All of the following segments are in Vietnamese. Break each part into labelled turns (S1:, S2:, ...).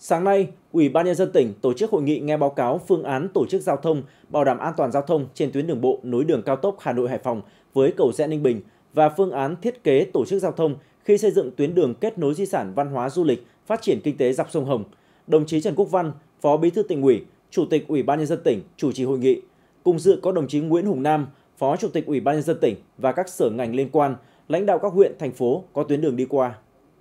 S1: Sáng nay, Ủy ban Nhân dân tỉnh tổ chức hội nghị nghe báo cáo phương án tổ chức giao thông bảo đảm an toàn giao thông trên tuyến đường bộ nối đường cao tốc Hà Nội - Hải Phòng với cầu Rẽ - Ninh Bình và phương án thiết kế tổ chức giao thông khi xây dựng tuyến đường kết nối di sản văn hóa du lịch, phát triển kinh tế dọc sông Hồng. Đồng chí Trần Quốc Văn, Phó Bí thư Tỉnh ủy, Chủ tịch Ủy ban Nhân dân tỉnh chủ trì hội nghị. Cùng dự có đồng chí Nguyễn Hùng Nam, Phó Chủ tịch Ủy ban Nhân dân tỉnh và các sở ngành liên quan, lãnh đạo các huyện, thành phố có tuyến đường đi qua.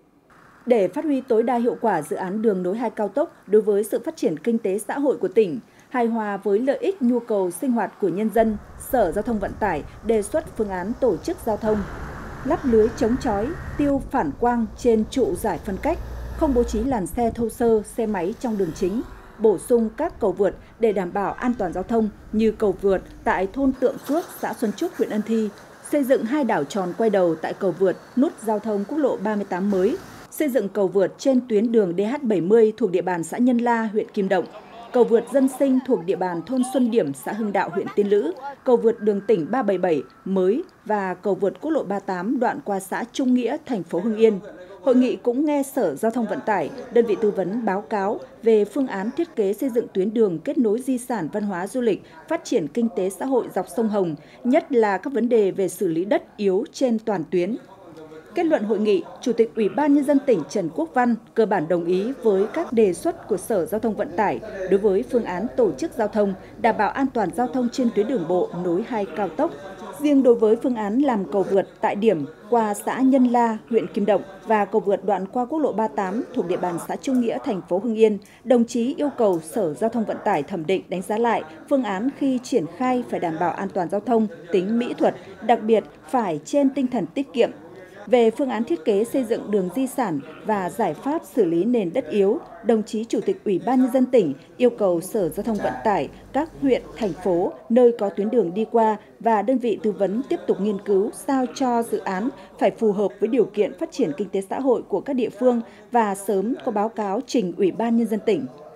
S2: Để phát huy tối đa hiệu quả dự án đường nối 2 cao tốc đối với sự phát triển kinh tế xã hội của tỉnh, hài hòa với lợi ích nhu cầu sinh hoạt của nhân dân, Sở Giao thông Vận tải đề xuất phương án tổ chức giao thông, lắp lưới chống chói, tiêu phản quang trên trụ giải phân cách, không bố trí làn xe thô sơ, xe máy trong đường chính, bổ sung các cầu vượt để đảm bảo an toàn giao thông như cầu vượt tại thôn Tượng Phước, xã Xuân Trúc, huyện Ân Thi, xây dựng 2 đảo tròn quay đầu tại cầu vượt nút giao thông quốc lộ 38 mới, xây dựng cầu vượt trên tuyến đường DH70 thuộc địa bàn xã Nhân La, huyện Kim Động, cầu vượt dân sinh thuộc địa bàn thôn Xuân Điểm, xã Hưng Đạo, huyện Tiên Lữ, cầu vượt đường tỉnh 377 mới và cầu vượt quốc lộ 38 đoạn qua xã Trung Nghĩa, thành phố Hưng Yên. Hội nghị cũng nghe Sở Giao thông Vận tải, đơn vị tư vấn báo cáo về phương án thiết kế xây dựng tuyến đường kết nối di sản văn hóa du lịch, phát triển kinh tế xã hội dọc sông Hồng, nhất là các vấn đề về xử lý đất yếu trên toàn tuyến. Kết luận hội nghị, Chủ tịch Ủy ban Nhân dân tỉnh Trần Quốc Văn cơ bản đồng ý với các đề xuất của Sở Giao thông Vận tải đối với phương án tổ chức giao thông, đảm bảo an toàn giao thông trên tuyến đường bộ nối 2 cao tốc. Riêng đối với phương án làm cầu vượt tại điểm qua xã Nhân La, huyện Kim Động và cầu vượt đoạn qua quốc lộ 38 thuộc địa bàn xã Trung Nghĩa, thành phố Hưng Yên, đồng chí yêu cầu Sở Giao thông Vận tải thẩm định đánh giá lại phương án khi triển khai phải đảm bảo an toàn giao thông, tính mỹ thuật, đặc biệt phải trên tinh thần tiết kiệm. Về phương án thiết kế xây dựng đường di sản và giải pháp xử lý nền đất yếu, đồng chí Chủ tịch Ủy ban Nhân dân tỉnh yêu cầu Sở Giao thông Vận tải, các huyện, thành phố, nơi có tuyến đường đi qua và đơn vị tư vấn tiếp tục nghiên cứu sao cho dự án phải phù hợp với điều kiện phát triển kinh tế xã hội của các địa phương và sớm có báo cáo trình Ủy ban Nhân dân tỉnh.